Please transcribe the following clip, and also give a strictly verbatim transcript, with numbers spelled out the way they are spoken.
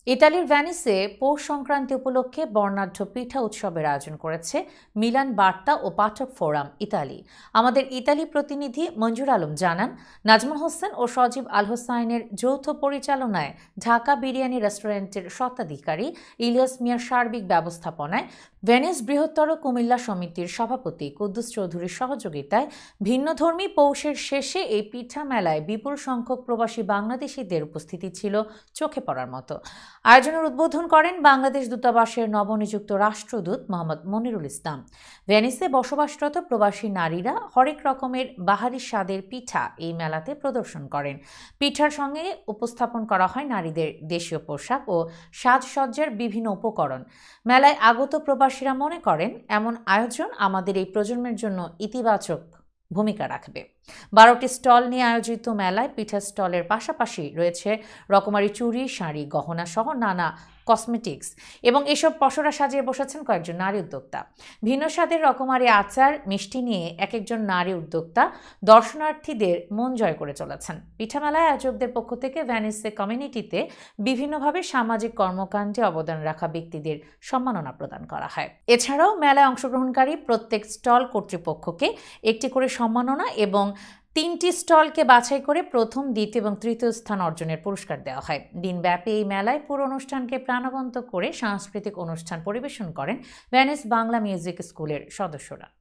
ইতালির ভেনিসে পৌষ সংক্রান্তি উপলক্ষে বর্ণাঢ্য পিঠা উৎসবের আয়োজন করেছে মিলান বার্তা ও পাঠক ফোরাম ইতালি। আমাদের ইতালি প্রতিনিধি মঞ্জুর আলম জানান, নাজমুল হোসেন ও সজীব আল হোসাইনের যৌথ পরিচালনায় ঢাকা বিরিয়ানি রেস্টুরেন্টের স্বত্বাধিকারী ইলিয়াস মিয়ার সার্বিক ব্যবস্থাপনায় ভেনিস বৃহত্তর কুমিল্লা সমিতির সভাপতি কুদ্দুস চৌধুরীর সহযোগিতায় ভিন্নধর্মী পৌষের শেষে এই পিঠা মেলায় বিপুল সংখ্যক প্রবাসী বাংলাদেশিদের উপস্থিতি ছিল চোখে পড়ার মতো। আয়োজনের উদ্বোধন করেন বাংলাদেশ দূতাবাসের নবনিযুক্ত রাষ্ট্রদূত মোহাম্মদ মনিরুল ইসলাম। ভেনিসে বসবাসরত প্রবাসী নারীরা হরেক রকমের বাহারি স্বাদের পিঠা এই মেলাতে প্রদর্শন করেন। পিঠার সঙ্গে উপস্থাপন করা হয় নারীদের দেশীয় পোশাক ও সাজসজ্জার বিভিন্ন উপকরণ। মেলায় আগত প্রবাসীরা মনে করেন, এমন আয়োজন আমাদের এই প্রজন্মের জন্য ইতিবাচক ভূমিকা রাখবে। বারোটি স্টল নিয়ে আয়োজিত মেলায় পিঠা স্টলের পাশাপাশি রয়েছে রকমারি চুড়ি, শাড়ি, গহনা সহ নানা কসমেটিক্স এবং এসব পসরা সাজিয়ে বসেছেন কয়েকজন নারী উদ্যোক্তা। ভিন্ন স্বাদের রকমারি আচার, মিষ্টি নিয়ে এক একজন নারী উদ্যোক্তা দর্শনার্থীদের মন জয় করে চলেছেন। পিঠা মেলায় আয়োজকদের পক্ষ থেকে ভেনিসে কমিউনিটিতে বিভিন্নভাবে সামাজিক কর্মকাণ্ডে অবদান রাখা ব্যক্তিদের সম্মাননা প্রদান করা হয়। এছাড়াও মেলায় অংশগ্রহণকারী প্রত্যেক স্টল কর্তৃপক্ষকে একটি করে সম্মাননা এবং তিনটি স্টলকে বাছাই করে প্রথম, দ্বিতীয় এবং তৃতীয় স্থান অর্জনের পুরস্কার দেওয়া হয়। দিনব্যাপী এই মেলায় পুরো অনুষ্ঠানকে প্রাণবন্ত করে সাংস্কৃতিক অনুষ্ঠান পরিবেশন করেন ভেনিস বাংলা মিউজিক স্কুলের সদস্যরা।